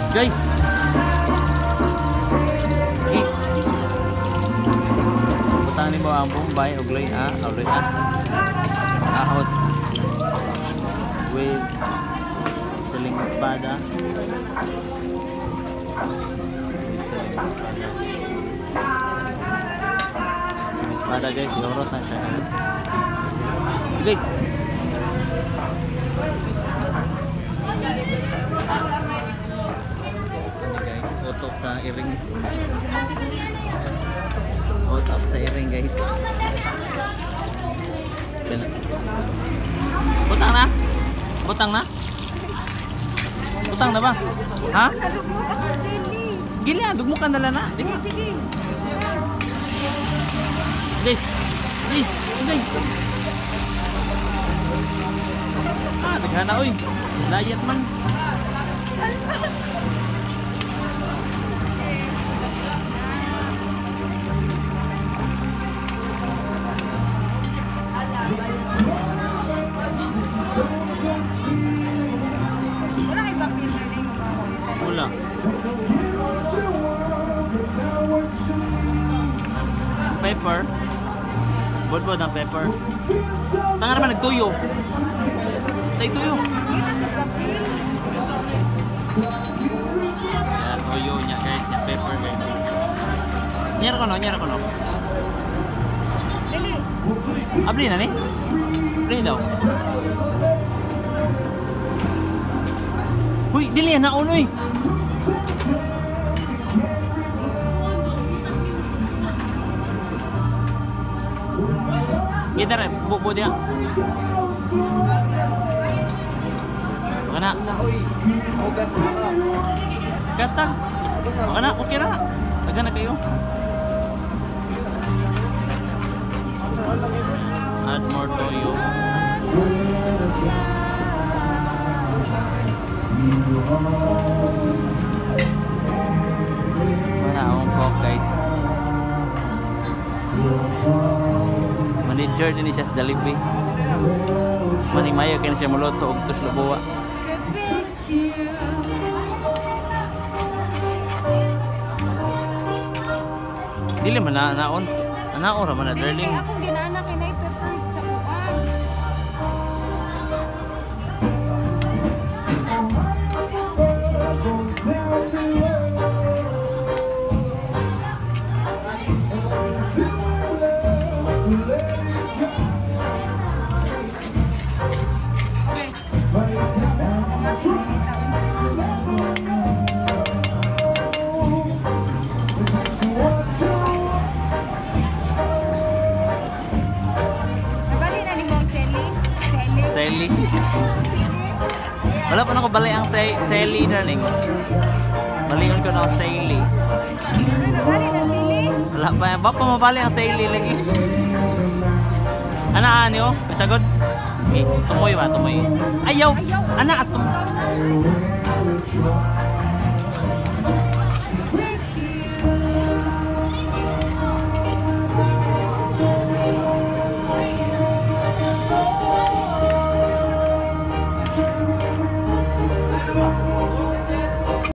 Guys. Butang ni mo ang Bombay ugloy ahos with siling espada. Espada guys, yoros na siya. Guys. Utok sa iring. Utok sa iring guys. Butang na? Butang na? Butang na ba? Ha? Gili ah, dugmukan na lang na. Sige. Guys. Guys. Guys. Ah, naghana oy. Layat man. Wala. Pepper. Bod-bod ang pepper. Tanga naman nagtuyo. Tay tuyo. Yan, tuyo niya guys, yung pepper guys. Nyara ko no. Dali. Abli na ni? Abli daw. Huy, dili na unoy. Kita rin, bubo dia. Baka na. Kata. Baka na, okay na. Taga na kayo. Add more toyo. Wala akong coke guys. Manager din siya sa Jollibee. Maning-mayo kaya siya muluto og tus lubuwa. Dili man naon. Naon ra man na darling. Akong ginana kay nay pepper sa kuan. Sally. Wala pa na ko balay ang Sally darling. Balingon ko na ang Sally. Nabali na sili? Wala pa. Bapa mabali ang Sally lagi. Ana ani oh, masagod. Tumoy ba, tumoy. Ayaw. Ana at tumoy.